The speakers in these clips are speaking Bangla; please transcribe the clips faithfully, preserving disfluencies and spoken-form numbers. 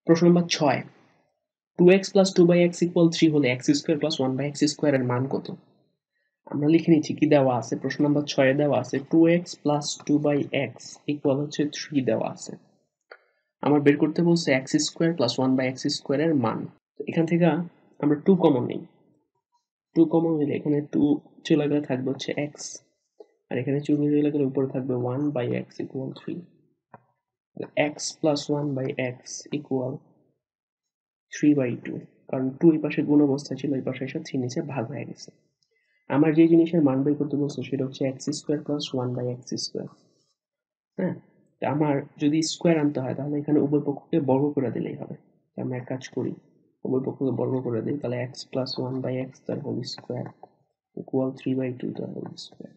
প্রশ্ন নম্বর ছয়, two x plus two by x equal three হলে x square plus one by x স্কোয়ারের মান কত? আমরা লিখে নিচ্ছি কি দেওয়া আছে। প্রশ্ন নম্বর ছয়ে দেওয়া আছে two x plus two by x equal হচ্ছে থ্রি দেওয়া আছে। আমার বের করতে বলছে x square plus one by x স্কোয়ারের মান। এখান থেকে আমরা টু কমন নিই, টু কমন নিলে এখানে টু চলে গেলে থাকবে হচ্ছে এক্স, আর এখানে চলে গেলে উপরে থাকবে one by x equal three. X plus one by x equal three by two, কারণ টু এই পাশে গুণ অবস্থা ছিল, এই পাশে এসে থ্রি নিচে ভাগ হয়ে গেছে। আমার যে জিনিসের মান বের করতে বলছে সেটা হচ্ছে x square plus one by x square. হ্যাঁ, আমার যদি স্কোয়ার আনতে হয় তাহলে এখানে উভয় পক্ষকে বর্গ করে দিলেই হবে। আমরা এক কাজ করি, উভয় পক্ষকে বর্গ করে দিই, তাহলে x plus one by x তার whole square equal three by two তার হোল স্কোয়ার।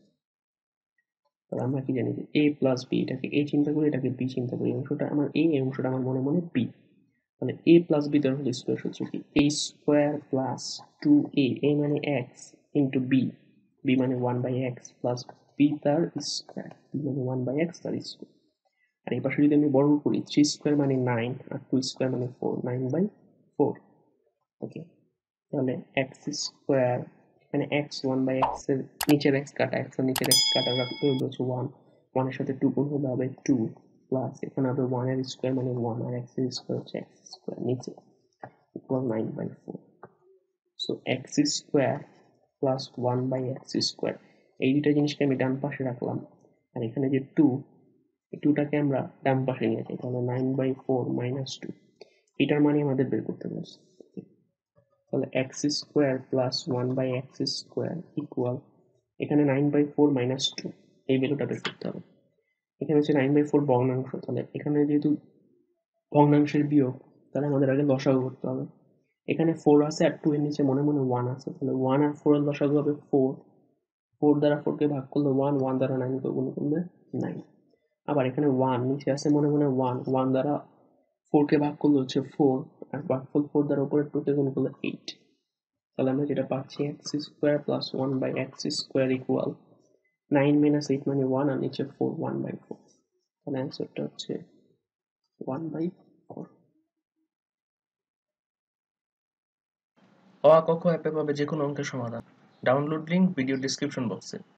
তাহলে আমরা কি জানি যে এ প্লাস বি, এটাকে এ চিন্তা করি, এটাকে বি চিন্তা করি, অংশটা আমার এ, এই অংশটা আমার মনে মনে বি। তাহলে a প্লাস বি তার হোল স্কোয়ার সূত্র কি a square plus two A, a মানে এক্স ইন্টু বি, বি মানে one by x plus B তার স্কোয়ার, বি মানে ওয়ান বাই এক্স তার স্কোয়ার। আর এই পাশে যদি আমি বর্গ করি, থ্রি স্কোয়ার মানে নাইন আর টু স্কোয়ার মানে four, nine by four. Okay, তাহলে এক্স স্কোয়ার, এখানে এক্স ওয়ান বাই এক্স এর নিচের এক্স কাটা, এক্স এর নিচের এক্স কাটা হচ্ছে ওয়ান, ওয়ানের সাথে টু গুণ হলে হবে টু, প্লাস এখানে হবে ওয়ান এর স্কোয়ার মানে ওয়ান, আর এক্স এর স্কোয়ার হচ্ছে এক্স স্কোয়ার নিচে equal nine by four. So x square plus one by x square, এই দুটা জিনিসকে আমি ডান পাশে রাখলাম, আর এখানে যে টু, এই টুটাকে আমরা ডান পাশে নিয়ে যাই, তাহলে nine by four minus two, এটার মানে আমাদের বের করতে বলছে। তাহলে x square plus one by x square equal, এখানে nine by four minus two, এই ভ্যালুটা বের করতে হবে। এখানে হচ্ছে নাইন বাই ফোর ভগ্নাংশ, তাহলে এখানে যেহেতু ভগ্নাংশের বিয়োগ, তাহলে আমাদের আগে লসাগু করতে হবে। এখানে ফোর আছে আর টু এর নিচে মনে মনে ওয়ান আছে, তাহলে ওয়ান আর ফোর এর লসাগু হবে ফোর, ফোর দ্বারা ফোরকে ভাগ করলে ওয়ান, ওয়ান দ্বারা নাইনকে গুণ করলে নাইন। আবার এখানে ওয়ান নিচে আছে মনে মনে ওয়ান, ওয়ান দ্বারা ফোরকে ভাগ করলে হচ্ছে ফোর, আর ভাগফল ফোর দ্বারা উপরে টুকে গুণ করলে এইট। তাহলে আমরা যেটা পাচ্ছি x square plus one by x square equal nine minus eight মানে ওয়ান, আর নিচে ফোর, ওয়ান বাই ফোর। তাহলে অ্যান্সারটা হচ্ছে ওয়ান বাই ফোর। অ আ ক খ অ্যাপে পাবে যে কোনো অঙ্কের সমাধান। ডাউনলোড লিংক ভিডিও ডেসক্রিপশন বক্সে।